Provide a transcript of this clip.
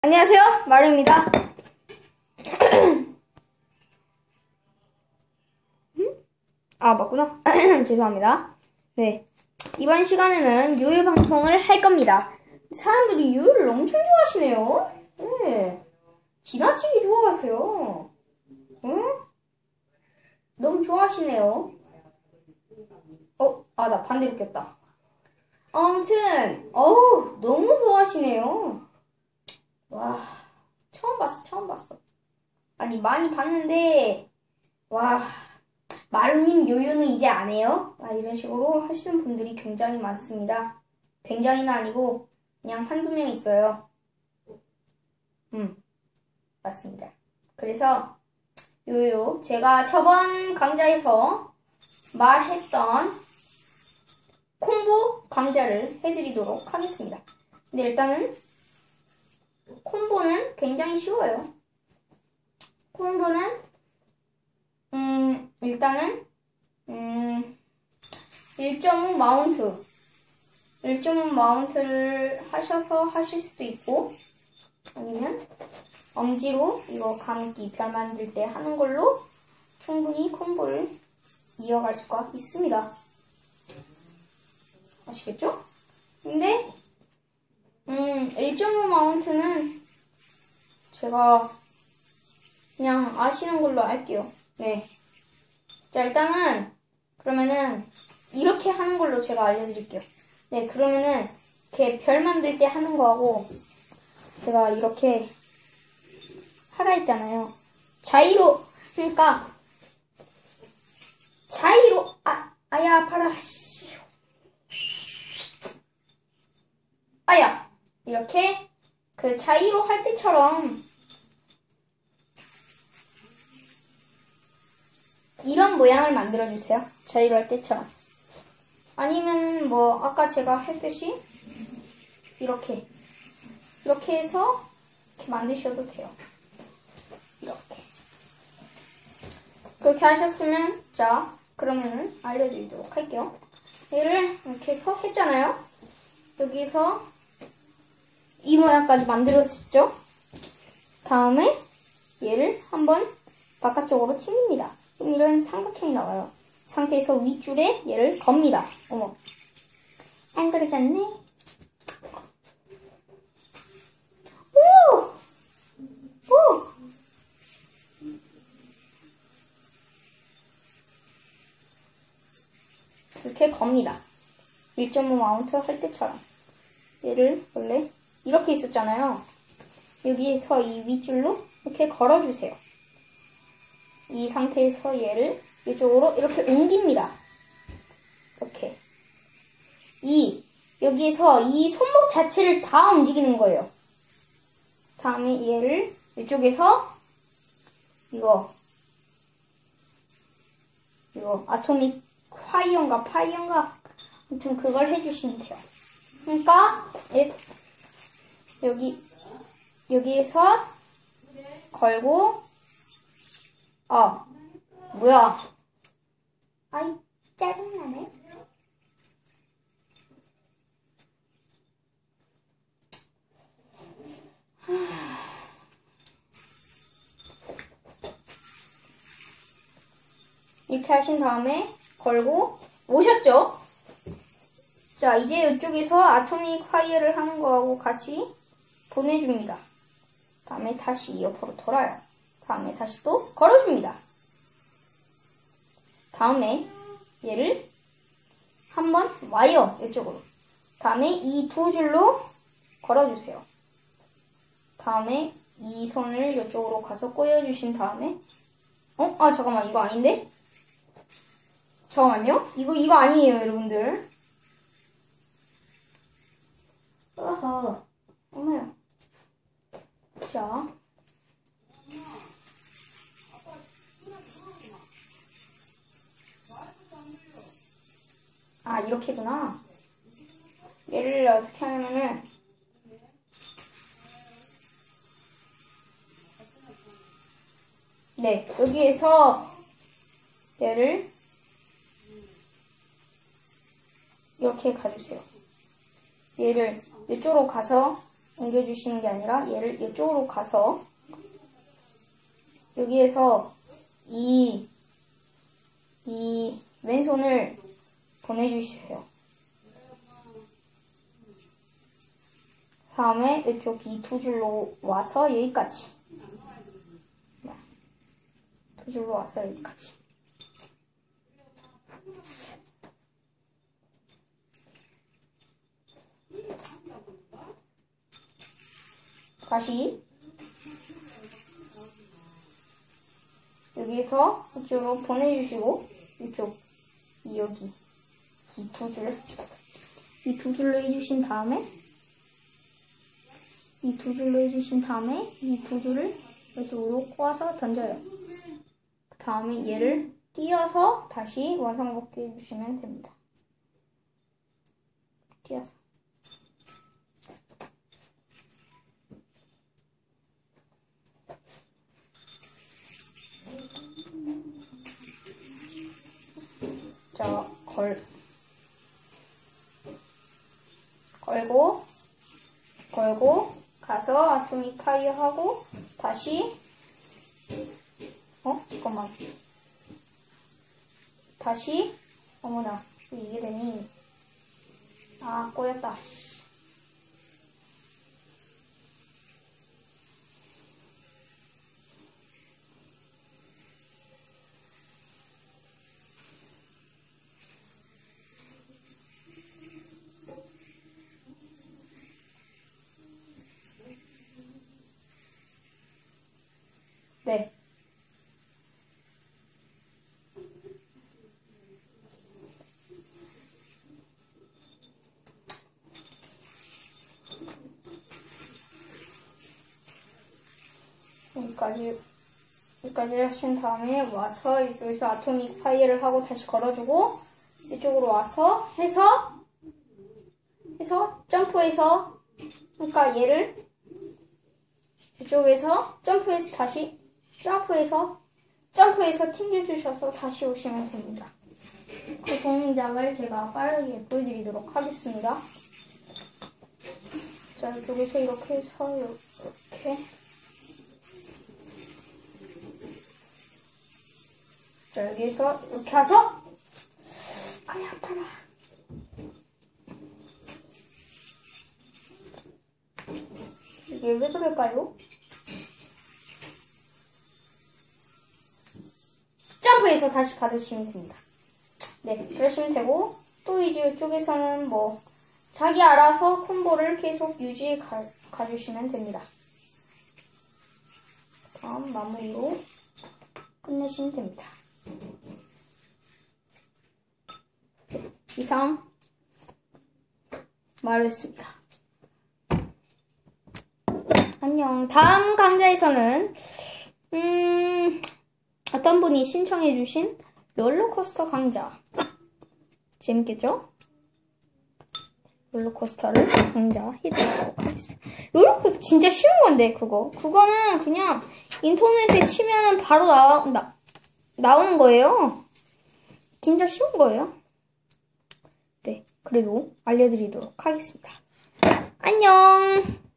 안녕하세요, 마루입니다. 아, 맞구나. 죄송합니다. 네. 이번 시간에는 요요 방송을 할 겁니다. 사람들이 요요를 엄청 좋아하시네요. 네. 지나치게 좋아하세요. 응? 너무 좋아하시네요. 나 반대로 꼈다. 아무튼, 너무 좋아하시네요. 와, 처음 봤어. 아니, 많이 봤는데, 와, 마루님 요요는 이제 안 해요? 이런 식으로 하시는 분들이 굉장히 많습니다. 굉장히는 아니고 그냥 한두 명 있어요. 맞습니다. 그래서 요요 제가 저번 강좌에서 말했던 콤보 강좌를 해드리도록 하겠습니다. 근데 일단은 콤보는 굉장히 쉬워요. 콤보는 일단은 1.5 마운트 1.5 마운트를 하셔서 하실 수도 있고, 아니면 엄지로 이거 감기 별 만들 때 하는 걸로 충분히 콤보를 이어갈 수가 있습니다. 아시겠죠? 근데 1.5 마운트는 제가 그냥 아시는 걸로 할게요. 네. 자, 일단은 그러면은 이렇게 하는 걸로 제가 알려드릴게요. 네, 그러면은 이렇게 별 만들 때 하는 거하고 제가 이렇게 하라 했잖아요. 자이로, 그러니까 자이로, 아야 아파라. 아야, 이렇게 그 자이로 할 때처럼 이런 모양을 만들어주세요. 자이로 할 때처럼. 아니면 뭐 아까 제가 했듯이 이렇게 해서 이렇게 만드셔도 돼요. 이렇게. 그렇게 하셨으면, 자, 그러면은 알려드리도록 할게요. 얘를 이렇게 해서 했잖아요. 여기서 이 모양까지 만들었죠. 다음에 얘를 한번 바깥쪽으로 튕깁니다. 그럼 이런 삼각형이 나와요. 상태에서 윗줄에 얘를 겁니다. 어머, 안 그러졌네. 오! 이렇게 겁니다. 1.5 마운트 할 때처럼. 얘를 원래 이렇게 있었잖아요. 여기에서 이 윗줄로 이렇게 걸어주세요. 이 상태에서 얘를 이쪽으로 이렇게 옮깁니다. 이렇게. 여기에서 이 손목 자체를 다 움직이는 거예요. 다음에 얘를 이쪽에서 이거 아토믹 파이어인가 아무튼 그걸 해주시면 돼요. 그러니까 여기에서 걸고, 뭐야, 아이 짜증나네. 이렇게 하신 다음에 걸고 오셨죠? 자, 이제 이쪽에서 아토믹 화이어를 하는 거하고 같이 보내줍니다. 다음에 다시 옆으로 돌아요. 다음에 다시 또 걸어줍니다. 다음에 얘를 한번 와요. 이쪽으로. 다음에 이 두 줄로 걸어주세요. 다음에 이 손을 이쪽으로 가서 꼬여주신 다음에 잠깐만, 이거 아닌데? 잠깐만요. 이거 아니에요, 여러분들. 어허, 어머야. 자. 이렇게구나. 얘를 어떻게 하냐면은, 네, 여기에서 얘를 이렇게 가주세요. 얘를 이쪽으로 가서 옮겨주시는 게 아니라 얘를 이쪽으로 가서 여기에서 이 왼손을 보내주세요. 다음에 이쪽 이 두 줄로 와서 여기까지. 두 줄로 와서 여기까지. 다시 여기서 이쪽으로 보내주시고 이쪽 여기 이 두 줄로 해주신 다음에 이 두 줄을 이쪽으로 꼬아서 던져요. 그 다음에 얘를 띄어서 다시 원상복귀 해주시면 됩니다. 띄어서. 자, 걸고 가서 아토믹 파이어 하고 다시 잠깐만. 다시 어머나 이게 되니 꼬였다. 네. 여기까지 하신 다음에 와서 이쪽에서 아토믹 파이어를 하고 다시 걸어주고 이쪽으로 와서 해서 점프해서 그러니까 얘를 이쪽에서 점프해서 다시 점프해서 튕겨주셔서 다시 오시면 됩니다. 그 동작을 제가 빠르게 보여드리도록 하겠습니다. 자, 이쪽에서 이렇게 해서 이렇게 자, 여기서 이렇게 해서 아파라. 이게 왜 그럴까요? 점프해서 다시 받으시면 됩니다. 네, 그러시면 되고 또 이제 이쪽에서는 자기 알아서 콤보를 계속 유지해 가주시면 됩니다. 다음 마무리로 끝내시면 됩니다. 네, 이상 마루였습니다. 안녕. 다음 강좌에서는 어떤 분이 신청해주신 롤러코스터 강좌 재밌겠죠? 롤러코스터를 강좌해드리도록 하겠습니다. 롤러코스터 진짜 쉬운 건데 그거는 그냥 인터넷에 치면은 바로 나오는 거예요. 진짜 쉬운 거예요. 네, 그래도 알려드리도록 하겠습니다. 안녕.